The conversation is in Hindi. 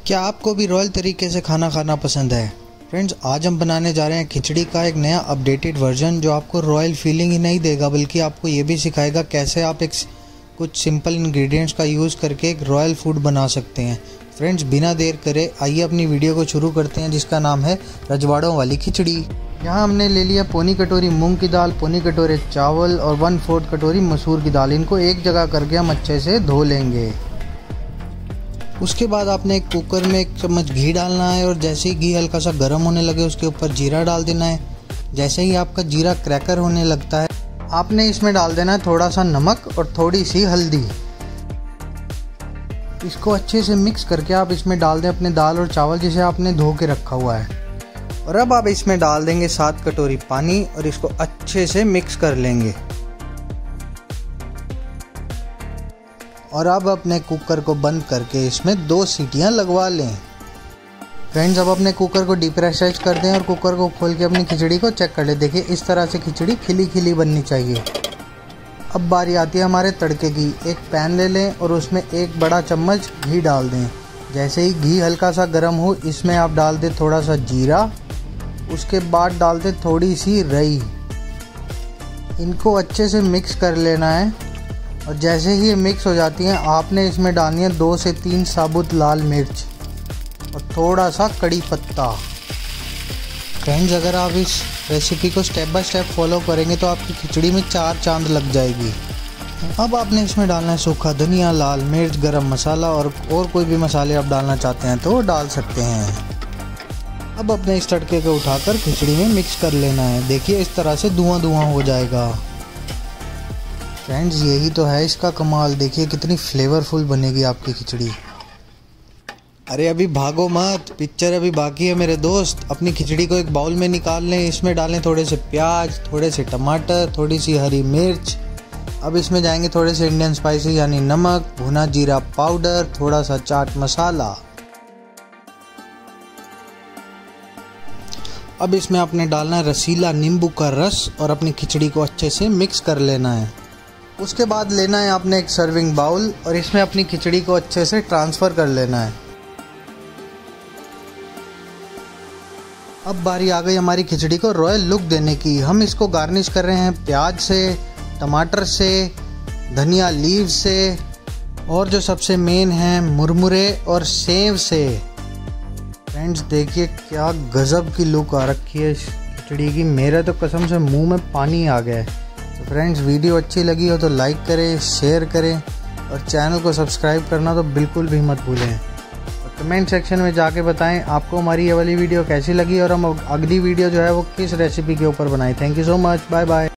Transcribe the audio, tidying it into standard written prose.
क्या आपको भी रॉयल तरीके से खाना खाना पसंद है? फ्रेंड्स, आज हम बनाने जा रहे हैं खिचड़ी का एक नया अपडेटेड वर्जन जो आपको रॉयल फीलिंग ही नहीं देगा बल्कि आपको ये भी सिखाएगा कैसे आप कुछ सिंपल इंग्रेडिएंट्स का यूज़ करके एक रॉयल फूड बना सकते हैं। फ्रेंड्स, बिना देर करे आइए अपनी वीडियो को शुरू करते हैं जिसका नाम है रजवाड़ों वाली खिचड़ी। यहाँ हमने ले लिया पौनी कटोरी मूंग की दाल, पौनी कटोरी चावल और 1/4 कटोरी मसूर की दाल। इनको एक जगह करके हम अच्छे से धो लेंगे। उसके बाद आपने एक कुकर में 1 चम्मच घी डालना है और जैसे ही घी हल्का सा गर्म होने लगे उसके ऊपर जीरा डाल देना है। जैसे ही आपका जीरा क्रैकर होने लगता है आपने इसमें डाल देना है थोड़ा सा नमक और थोड़ी सी हल्दी। इसको अच्छे से मिक्स करके आप इसमें डाल दें अपने दाल और चावल जिसे आपने धो के रखा हुआ है। और अब आप इसमें डाल देंगे 7 कटोरी पानी और इसको अच्छे से मिक्स कर लेंगे। और अब अपने कुकर को बंद करके इसमें 2 सीटियां लगवा लें। फ्रेंड्स, अब अपने कुकर को डिप्रेशराइज कर दें और कुकर को खोल के अपनी खिचड़ी को चेक कर लें। देखिए, इस तरह से खिचड़ी खिली खिली बननी चाहिए। अब बारी आती है हमारे तड़के की। एक पैन ले लें और उसमें 1 बड़ा चम्मच घी डाल दें। जैसे ही घी हल्का सा गर्म हो इसमें आप डाल दें थोड़ा सा जीरा, उसके बाद डाल दें थोड़ी सी रई। इनको अच्छे से मिक्स कर लेना है और जैसे ही ये मिक्स हो जाती हैं आपने इसमें डालनी है 2 से 3 साबुत लाल मिर्च और थोड़ा सा कड़ी पत्ता। फ्रेंड्स, अगर आप इस रेसिपी को स्टेप बाय स्टेप फॉलो करेंगे तो आपकी खिचड़ी में 4 चांद लग जाएगी। अब आपने इसमें डालना है सूखा धनिया, लाल मिर्च, गरम मसाला और कोई भी मसाले आप डालना चाहते हैं तो डाल सकते हैं। अब अपने इस तड़के को उठाकर खिचड़ी में मिक्स कर लेना है। देखिए, इस तरह से धुआं धुआं हो जाएगा। फ्रेंड्स, यही तो है इसका कमाल। देखिए कितनी फ्लेवरफुल बनेगी आपकी खिचड़ी। अरे अभी भागो मत, पिक्चर अभी बाकी है मेरे दोस्त। अपनी खिचड़ी को एक बाउल में निकाल लें। इसमें डालें थोड़े से प्याज, थोड़े से टमाटर, थोड़ी सी हरी मिर्च। अब इसमें जाएंगे थोड़े से इंडियन स्पाइसेस यानी नमक, भुना जीरा पाउडर, थोड़ा सा चाट मसाला। अब इसमें आपने डालना है रसीला नींबू का रस और अपनी खिचड़ी को अच्छे से मिक्स कर लेना है। उसके बाद लेना है आपने एक सर्विंग बाउल और इसमें अपनी खिचड़ी को अच्छे से ट्रांसफ़र कर लेना है। अब बारी आ गई हमारी खिचड़ी को रॉयल लुक देने की। हम इसको गार्निश कर रहे हैं प्याज से, टमाटर से, धनिया लीव से और जो सबसे मेन है मुरमुरे और सेव से। फ्रेंड्स, देखिए क्या गजब की लुक आ रखी है इस खिचड़ी की। मेरे तो कसम से मुंह में पानी आ गया है। तो फ्रेंड्स, वीडियो अच्छी लगी हो तो लाइक करें, शेयर करें और चैनल को सब्सक्राइब करना तो बिल्कुल भी मत भूलें। और कमेंट सेक्शन में जाके बताएं आपको हमारी ये वाली वीडियो कैसी लगी और हम अगली वीडियो जो है वो किस रेसिपी के ऊपर बनाएं। Thank you so much, bye bye.